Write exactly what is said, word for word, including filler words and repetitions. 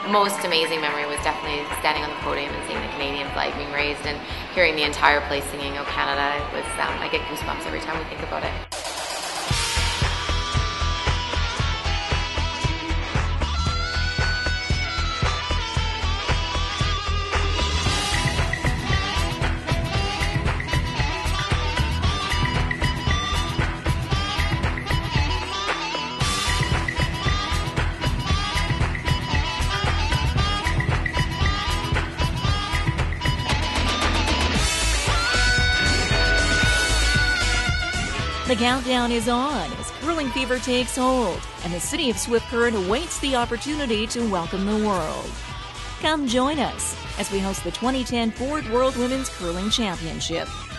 most amazing memory was definitely standing on the podium and seeing the Canadian flag being raised and hearing the entire place singing "O Canada." It was, um, I get goosebumps every time we think about it. The countdown is on as curling fever takes hold, and the city of Swift Current awaits the opportunity to welcome the world. Come join us as we host the twenty ten Ford World Women's Curling Championship.